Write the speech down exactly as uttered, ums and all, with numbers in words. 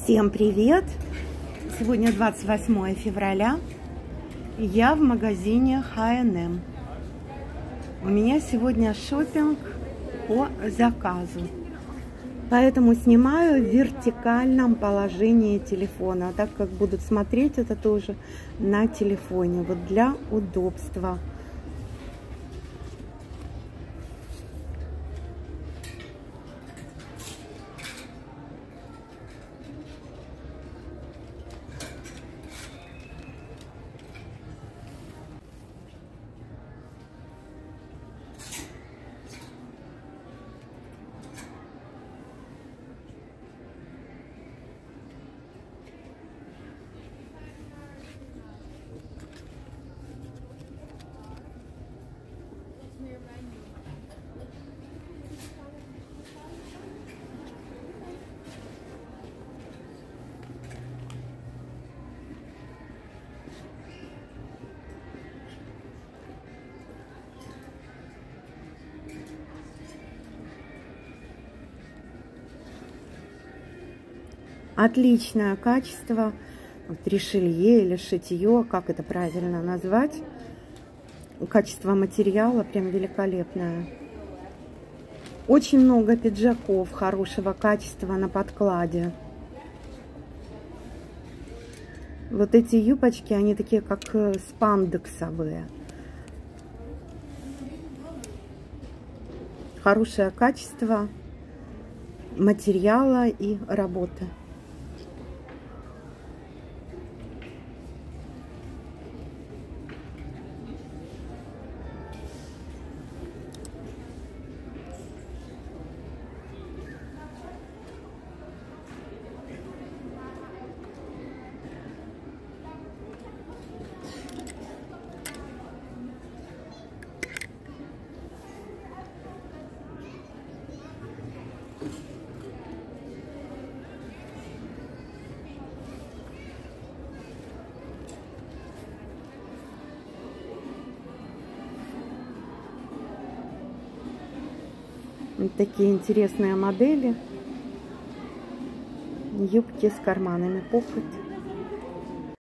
Всем привет! Сегодня двадцать восьмое февраля. Я в магазине эйч энд эм. У меня сегодня шопинг по заказу. Поэтому снимаю в вертикальном положении телефона, так как будут смотреть это тоже на телефоне. Вот для удобства. Отличное качество, вот, решелье или шитье, как это правильно назвать. Качество материала прям великолепное. Очень много пиджаков хорошего качества на подкладе. Вот эти юбочки, они такие как спандексовые. Хорошее качество материала и работы. Вот такие интересные модели. Юбки с карманами, похоть.